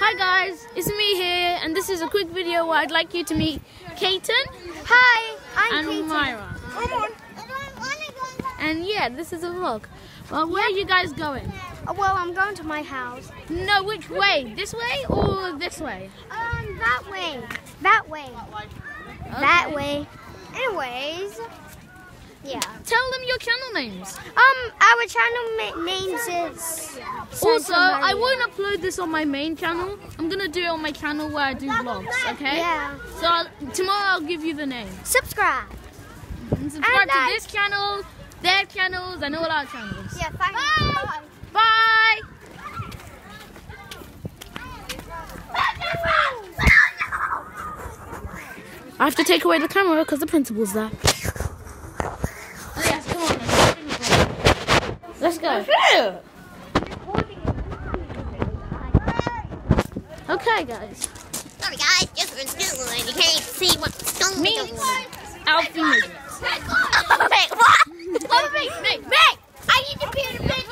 Hi guys, it's me here, and this is a quick video where I'd like you to meet Kaiten. Hi, I'm and Kaiten. Myra. And yeah, this is a vlog. Well, where are you guys going? Well, I'm going to my house. No, which way? This way or this way? That way. That way. Okay. That way. Anyways, yeah. Tell them your channel names. Our channel names is. Also, I won't upload this on my main channel. I'm gonna do it on my channel where I do vlogs. Okay? Yeah. So tomorrow I'll give you the name. Subscribe. And subscribe And to this channel, their channels, and all our channels. Yeah. Bye. Bye. I have to take away the camera because the principal's there. Oh, yes, come on. Let's go. Okay, guys. Sorry guys, just in school and you can't see what's going on. Meet Alfie. Wait, what? What? Me! I need to be in the